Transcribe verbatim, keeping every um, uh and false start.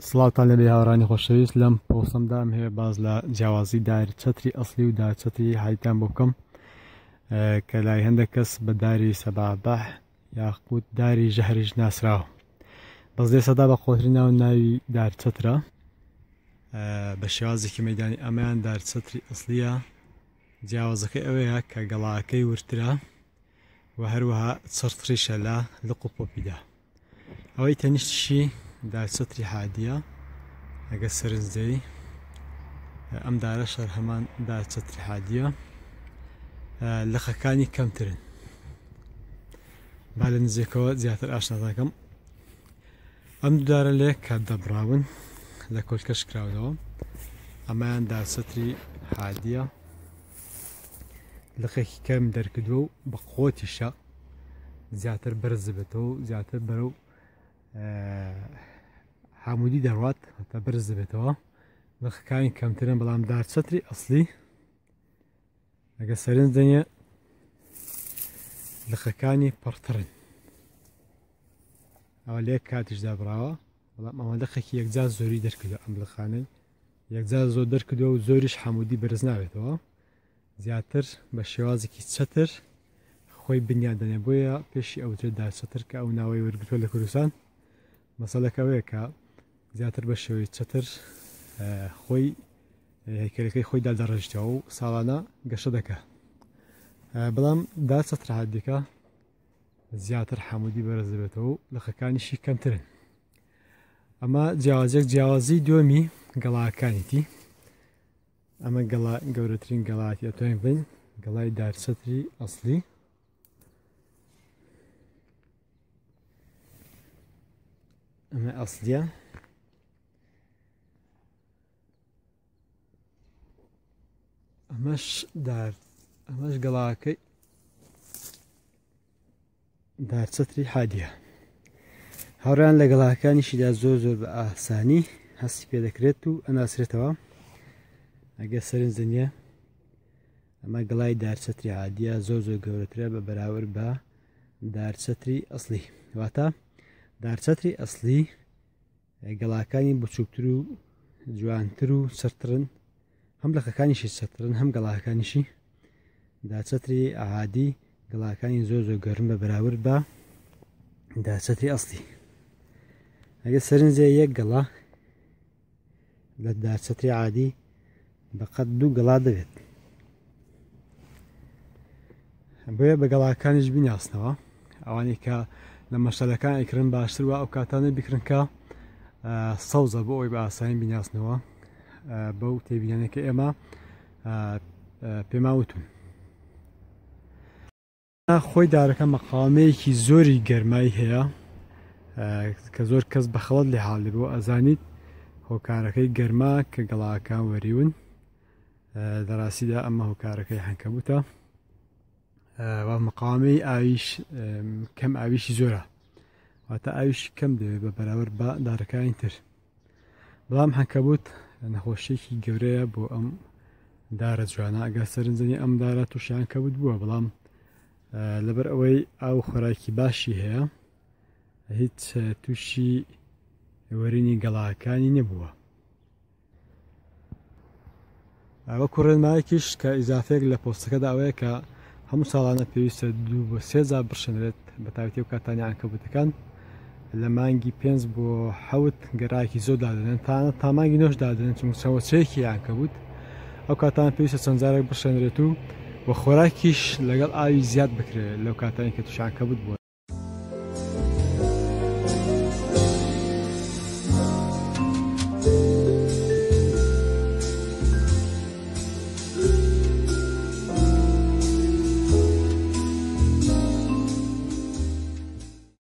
سڵاوتان لەبێ هاوڕانی خۆشەویست لەم پۆستەمدام هەیە باز لە جیاوازی داری چەتری ئەسلی و داری چەتری حایتان بۆ بکەم کە لای هەندێک کەس بە داری سەبابەح یاخود داری ژەهریش ناسراوە. بەزێ سەدا بە قۆتری ناو ناوی داری چەترە بە شێوازێکی مەیدانی ئەمەیان داری چەتری ئەسلیە. جیاوازەکەی ئەوەیە کە گەڵاکەی ورترە و هەروەها چڕتریشە لە لق و پۆپیدا. ئەوەی تەنیشتشی داری چەتری حادیە ئەگە سەرنجدەی ئەم دارە شەر هەمان داری چەتری حادیە لقەکانی کەمترن. با لە نزیکەوە زیاتر ئاشنا دەکەم. ئەم دوو دارە لێ کە دەبراون لە کۆلکەش کراونەوە ئەمایان داری چەتری حادیە لقێکی کەم دەرکردووە و بە قۆتیشە زیاتر بەرز دەبێتەوە و زیاتر بەرەو حامودی دەڕوات تا بەرز دەبێتەوە. لقەکانی کەمترن بەڵام داری چەتری ئەسلی ئەگە سەرنج دەنێ لقەکانی پڕترن. ئەوە لێ کاتیش دابراوە بەڵام ئەوە لقێکی یەکجار زۆری دەرکردووە. ئەم لقانەی یەکجار زۆر دەرکردووە و زۆریش حامودی بەرز ناوێتەوە. زیاتر بە شێوازێکی چەتر خۆی بنیان دەنێ بۆیە پێشی ئەوترێت داری چەتر کە ئەو ناوەی وەرگرتووە لە کوردستان. مەسەلەکەوەیە کە زیاتر بە شێوەی چەتر خۆی هەیکەلەکەی خۆی دادەڕێژیتەوە و ساڵانە گەشە دەکا. بەڵام داری چەتری حادیەکە زیاتر حامودی بەرز دەبێتەوە و لقەکانیشی کەمترن. ئەمە جیاوازێک جیاوازی دووەمی گەڵاکانیتی. ئەمە گەڵا گەورەترین گەڵاتی ئەتوانین بڵین گەڵای داری چەتری ئەسلی. ئەمە ئەسلیە. ئەمەش دار ئەمەش گەڵاکەی داری چەتری حادیە. هاوڕێیان لە گەڵاکانیشیدا زۆر زۆر بە ئاسانی هەستی پێ دەکرێت و ئەناسرێتەوە. ئەگە سەرنج دەنێ ئەمە گەڵای داری چەتری حادیە زۆر زۆر گەورەترە بە بەراورد بە داری چەتری ئەسلی. واتە داری چەتری ئەسلی گەڵاکانی بچووکتر و جوانتر و سەرترن، هەم لقەکانیشی سەرترن هەم گەڵاکانیشی. داری چەتری حادی گەڵاکانی زۆر زۆر گەورن بە بەراورد بە داری چەتری ئەسلی. ئەگە سەرنجە یەک گەڵا لە داری چەتری حادی بەقەت دوو گەڵا دەبێت. بۆیە بە گەڵاکانیش بیناسنەوە. ئەوانی کە لە مەشەلەکان ئەیکردن باشتر وە ئەو کاتانە بیکردن کە سەوزە بۆ ئەوی بە ئاسانی بیناسنەوە بەو تێبینانێکە ئێمە پێماوتون. خۆی دارەکە مەقامەیەکی زۆری گەرمایی هەیە کە زۆر کەس بەخەڵەت لێ حاڵی بۆ ئەزانیت هۆکارەکەی گەرما کە گەڵاکان وەریون. دەڕاستیدا ئەمە هۆکارەکەی عنکەبوتە و مەقامەی ئاویش کەم ئاویشی زۆرە، واتە ئاویشی کەم دەوێت بە بەراورد بە دارەکانی تر. بەڵام عنکەبوت نەخۆشیێکی گەورەیە بۆ ئەم دارە جوانە. ئەگە سەرنجدەنێ ئەم دارە تووشی عنکەبوت بووە بەڵام لەبەر ئەوەی ئاو خۆراکی باشی هەیە هیچ تووشی وەرینی گەڵاکانی نەبووە. وەکو ڕێنمایەکیش کە ئیزافەیەک لە پۆستەکەدا ئەوەیە کە هەموو ساڵانە پێویستە دوو بۆ سێ جار بشێنرێت بە تایبەتی و کاتانی عنکەبوتەکان لە مانگی پێنج بۆ حەوت گەڕایەکی زۆر دادەنێن تاانە تا مانگی نۆش دادەنێن چون چاوەچەیەکی عنکەبوت ئەو کاتان پێویستە چەند جارێک بشێنرێت و بە خۆراکیش لەگەڵ ئاوی زیاد بکرێت لەو کاتانی کە تووشی عنکەبوت بووە.